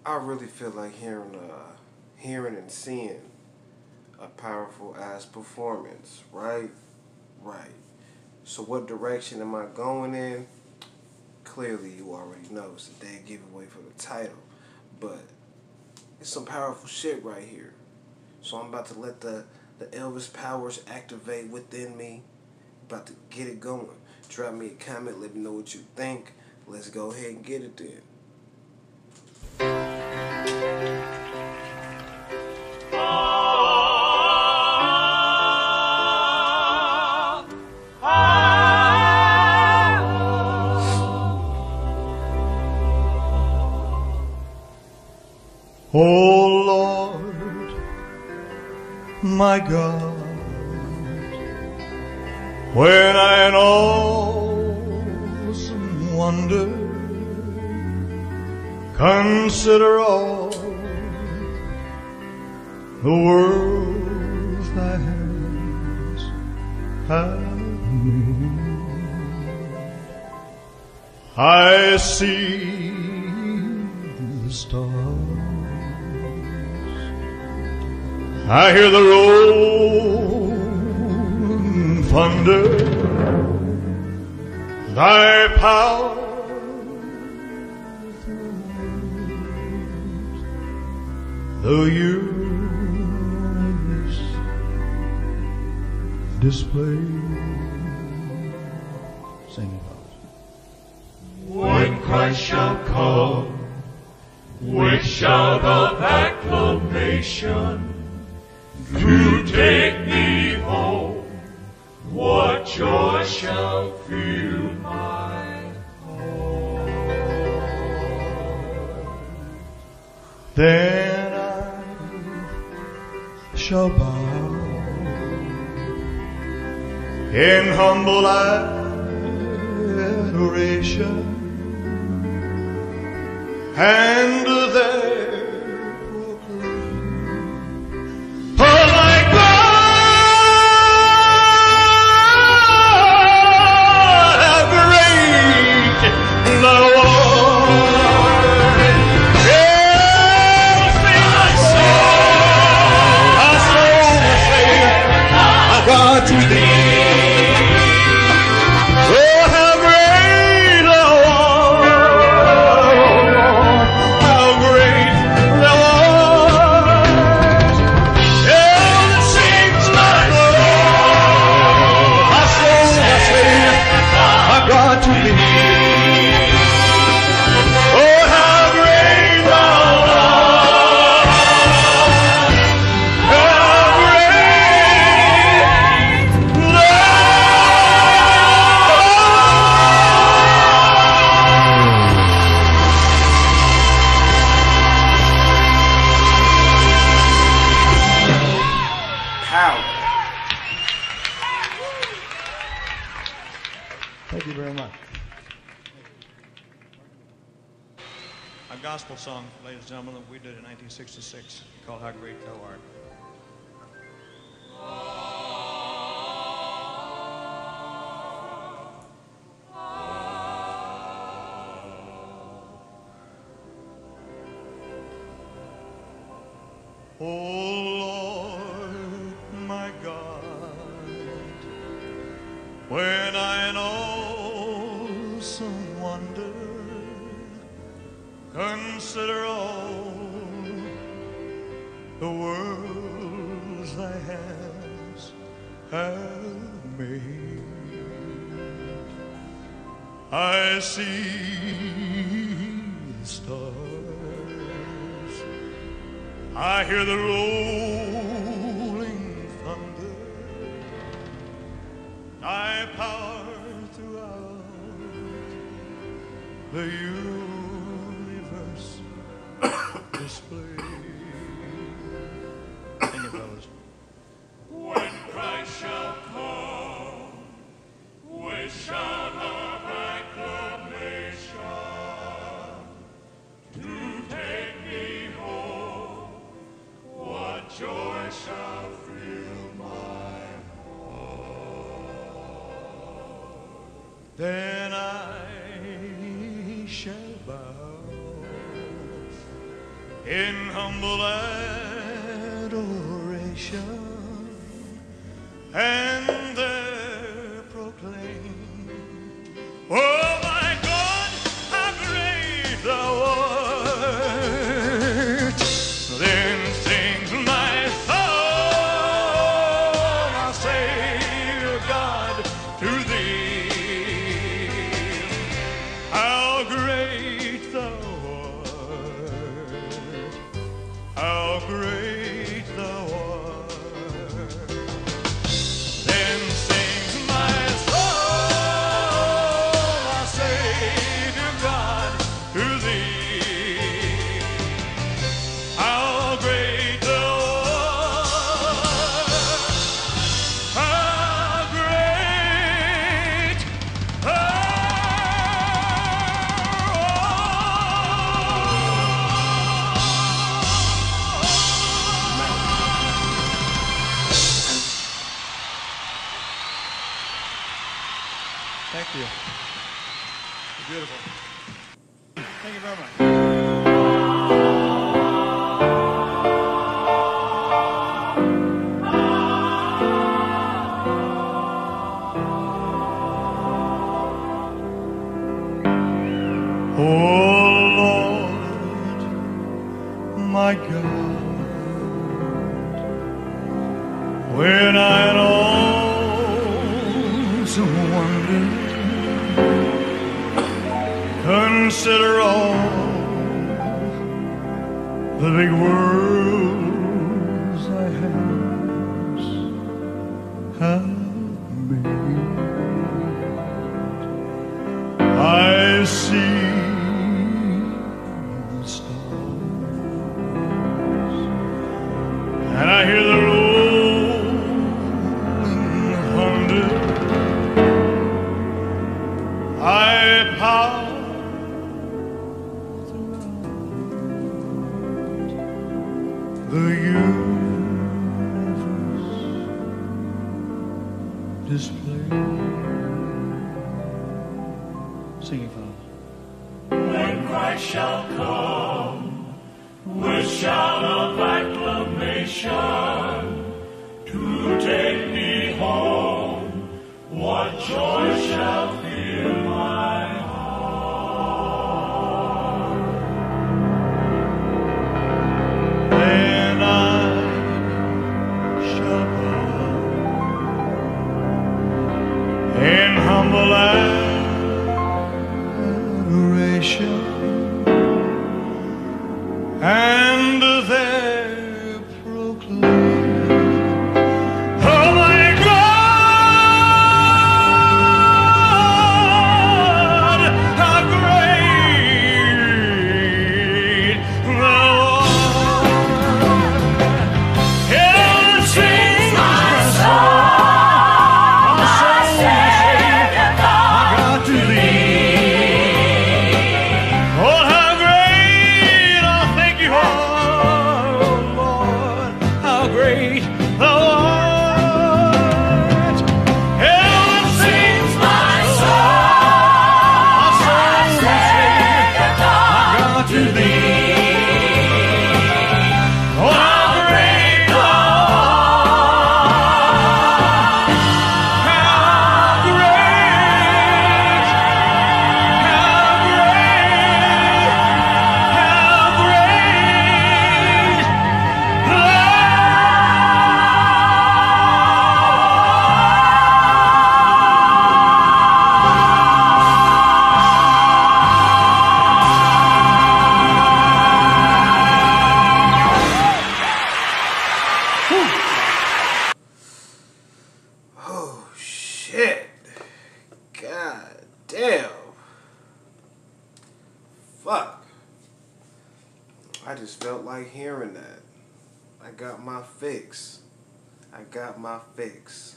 I really feel like hearing and seeing a powerful ass performance, right? Right. So what direction am I going in? Clearly you already know it's a dead giveaway for the title. But it's some powerful shit right here. So I'm about to let the Elvis powers activate within me. About to get it going. Drop me a comment, let me know what you think. Let's go ahead and get it then. Oh Lord, my God, when I in awesome wonder consider all the world thy hands have made, I see the stars, I hear the rolling thunder, thy power the universe display. Sing it out. When Christ shall come with shout of acclamation to take me home, what joy shall fill my heart. Then I shall bow in humble adoration, and there proclaim, oh my God, how great thou art. Yeah, sing my soul, my God, to thee. Thank you very much. A gospel song, ladies and gentlemen, we did in 1966 called How Great Thou Art. Oh Lord, my God, when I in awesome wonder consider all the worlds thy hands have made, I see the stars, I hear the rolling thunder, thy power throughout the universe display. Sing it, fellas. When Christ shall come with shout of acclamation to take me home, what joy shall fill my heart. Then I shall bow in humble adoration, and there proclaim, oh my God, how great thou art. Then sings my soul, my Savior God, to thee. How great thou art, how great thou art. Then sings my soul, my Savior God, to thee. How great thou art, how great thou art. Thank you. You're beautiful. Thank you very much. Oh Lord, my God, when I lonesome wonder, consider all the big worlds thy hands have made. I see the stars, and I hear the rolling thunder. I power throughout the universe display. Sing it, Father. When Christ shall come with shout of acclamation to take me home, what joy shall fill my heart. Then I shall bow in humble adoration, and there proclaim, oh my God, how great thou art. Heaven sings my soul, my Savior God, to thee. Oh, how great, oh, thank you, oh Lord, how great thou art. Heaven sings my soul, my Savior God, to thee. Oh, how great thou art, how great, Oh shit. God damn. Fuck. I just felt like hearing that. I got my fix. I got my fix.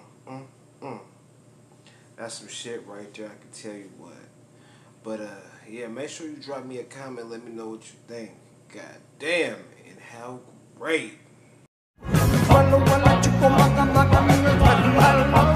That's some shit right there, I can tell you what. But yeah, make sure you drop me a comment, let me know what you think. God damn, and how great. Wala wala chuko maga maga minga kalmal